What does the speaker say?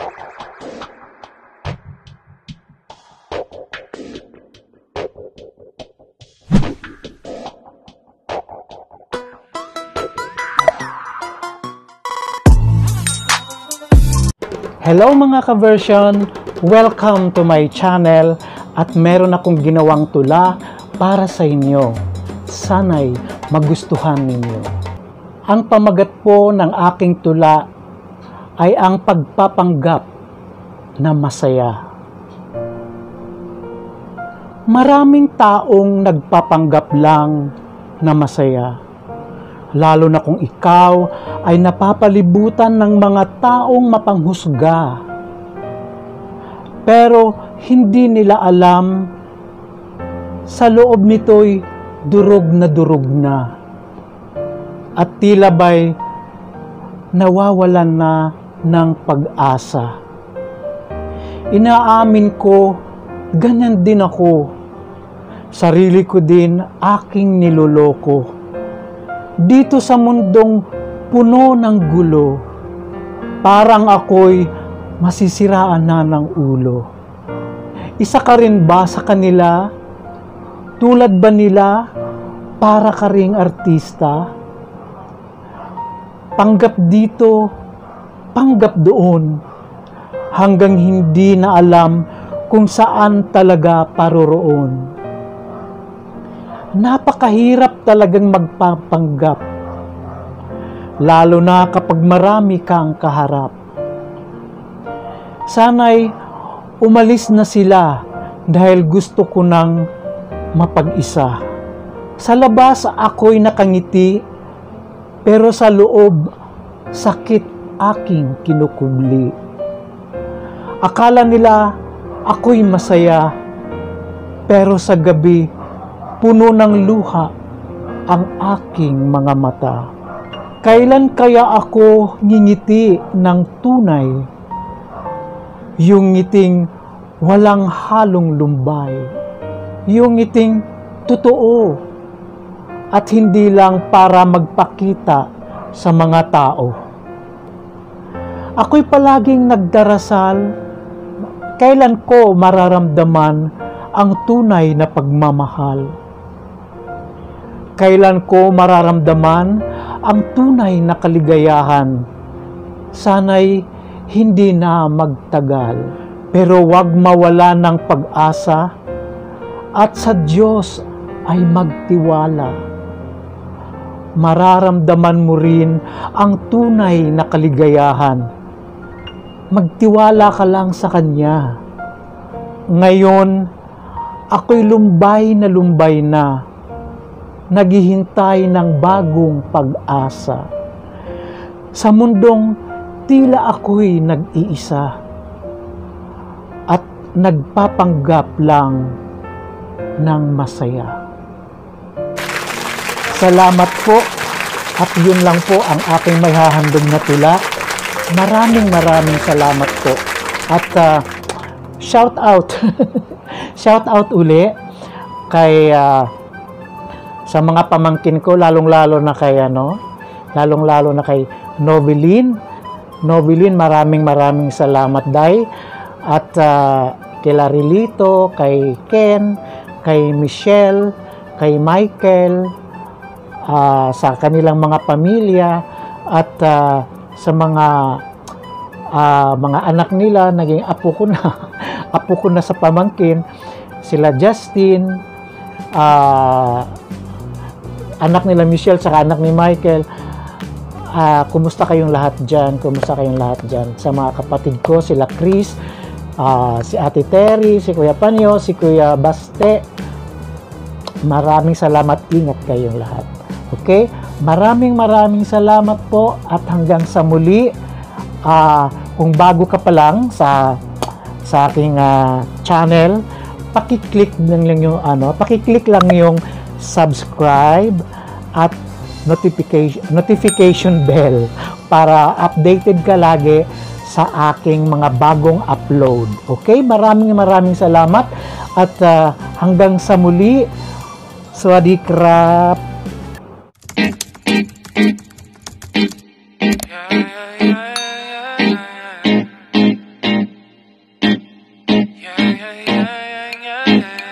Hello mga ka-version! Welcome to my channel at meron akong ginawang tula para sa inyo. Sana'y magustuhan ninyo. Ang pamagat po ng aking tula ay ang pagpapanggap na masaya. Maraming taong nagpapanggap lang na masaya. Lalo na kung ikaw ay napapalibutan ng mga taong mapanghusga. Pero hindi nila alam, sa loob nito'y durog na. At tila ba'y nawawalan na ng pag-asa. Inaamin ko, ganyan din ako. Sarili ko din aking niloloko. Dito sa mundong puno ng gulo, parang ako'y masisiraan na ng ulo. Isa ka rin ba sa kanila? Tulad ba nila? Para ka ring artista? Panggap dito, panggap doon, hanggang hindi na alam kung saan talaga paroroon. Napakahirap talagang magpapanggap, lalo na kapag marami kang kaharap. Sana'y umalis na sila dahil gusto ko nang mapag-isa. Sa labas ako'y nakangiti, pero sa loob sakit aking kinukubli. Akala nila ako'y masaya, pero sa gabi puno ng luha ang aking mga mata. Kailan kaya ako ngingiti ng tunay? Yung ngiting walang halong lumbay. Yung ngiting totoo at hindi lang para magpakita sa mga tao. Ako'y palaging nagdarasal, kailan ko mararamdaman ang tunay na pagmamahal? Kailan ko mararamdaman ang tunay na kaligayahan? Sana'y hindi na magtagal, pero wag mawala ng pag-asa at sa Diyos ay magtiwala. Mararamdaman mo rin ang tunay na kaligayahan. Magtiwala ka lang sa Kanya. Ngayon, ako'y lumbay na naghihintay ng bagong pag-asa. Sa mundong tila ako'y nag-iisa at nagpapanggap lang ng masaya. Salamat po at yun lang po ang aking may hahandog na tula. Maraming salamat po. At shout out shout out uli kay sa mga pamangkin ko, lalong-lalo na kay Noveline, maraming salamat, Day. At kay Larilito, kay Ken, kay Michelle, kay Michael, sa kanilang mga pamilya, at sa mga anak nila, naging apo ko na sa pamangkin, sila Justin, anak nila Michelle, saka anak ni Michael. Kumusta kayong lahat dyan? Sa mga kapatid ko, sila Chris, si Ate Terry, si Kuya Panyo, si Kuya Baste. Maraming salamat, ingat kayong lahat. Okay? Maraming salamat po at hanggang sa muli. Kung bago ka pa lang sa aking channel, paki-click lang yung subscribe at notification bell para updated ka lagi sa aking mga bagong upload. Okay? Maraming salamat at hanggang sa muli. Sawadi krap. yeah, yeah, yeah, yeah, yeah.